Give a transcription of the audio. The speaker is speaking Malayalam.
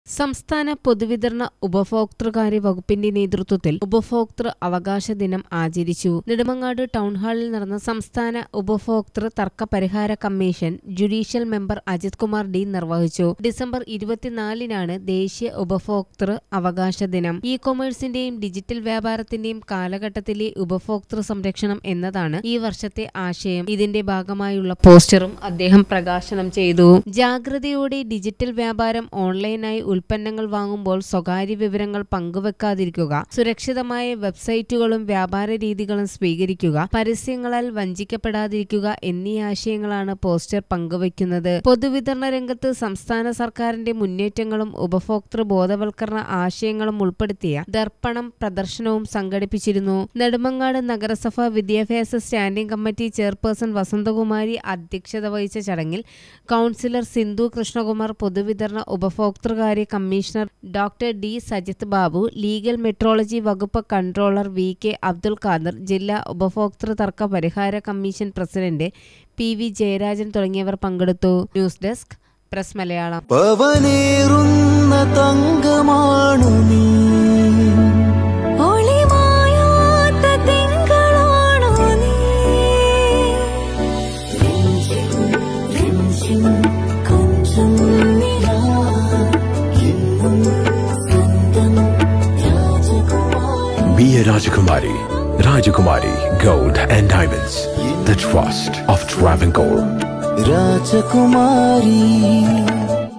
സംസ്ഥാന പൊതുവിതരണ ഉപഭോക്തൃകാര്യ വകുപ്പിന്റെ നേതൃത്വത്തിൽ ഉപഭോക്തൃ അവകാശ ദിനം ആചരിച്ചു. നെടുമങ്ങാട് ടൗൺഹാളിൽ നടന്ന സംസ്ഥാന ഉപഭോക്തൃ തർക്ക പരിഹാര commission judicial member Ajith Kumar D നിർവഹിച്ചു. ഡിസംബർ 24-നാണ് ദേശീയ ഉപഭോക്തൃ അവകാശ ദിനം. ഇ-കൊമേഴ്സിന്റെയും ഡിജിറ്റൽ വ്യാപാരത്തിന്റെയും കാലഘട്ടത്തിലെ ഉപഭോക്തൃ സംരക്ഷണം എന്നതാണ് ഈ വർഷത്തെ ആശയം. ഇതിന്റെ ഭാഗമായുള്ള പോസ്റ്ററും അദ്ദേഹം പ്രകാശനം ചെയ്തു. ജാഗ്രതയോടെ ഡിജിറ്റൽ വ്യാപാരം ഓൺലൈനായി ഉൽപ്പന്നങ്ങൾ വാങ്ങുമ്പോൾ സ്വകാര്യ വിവരങ്ങൾ പങ്കുവെക്കാതിരിക്കുക, സുരക്ഷിതമായ വെബ്സൈറ്റുകളും വ്യാപാര രീതികളും സ്വീകരിക്കുക, പരസ്യങ്ങളാൽ വഞ്ചിക്കപ്പെടാതിരിക്കുക എന്നീ ആശയങ്ങളാണ് പോസ്റ്റർ പങ്കുവയ്ക്കുന്നത്. പൊതുവിതരണ രംഗത്ത് സംസ്ഥാന സർക്കാരിന്റെ മുന്നേറ്റങ്ങളും ഉപഭോക്തൃ ബോധവൽക്കരണ ആശയങ്ങളും ഉൾപ്പെടുത്തിയ ദർപ്പണം പ്രദർശനവും സംഘടിപ്പിച്ചിരുന്നു. നെടുമങ്ങാട് നഗരസഭ വിദ്യാഭ്യാസ സ്റ്റാൻഡിംഗ് കമ്മിറ്റി ചെയർപേഴ്സൺ വസന്തകുമാരി അധ്യക്ഷത വഹിച്ച ചടങ്ങിൽ കൗൺസിലർ സിന്ധു കൃഷ്ണകുമാർ, പൊതുവിതരണ ഉപഭോക്തൃകാര്യ commissioner doctor D Sajith Babu, legal metrology വകുപ്പ് controller V K Abdul Khader, ജില്ലാ ഉപഭോക്തൃ തർക്ക പരിഹാര commission president P V Jayarajan തുടങ്ങിയവർ പങ്കെടുത്തു. News desk press Malayalam. Be a Rajakumari. Rajakumari Gold and Diamonds. The trust of Travancore. Rajakumari.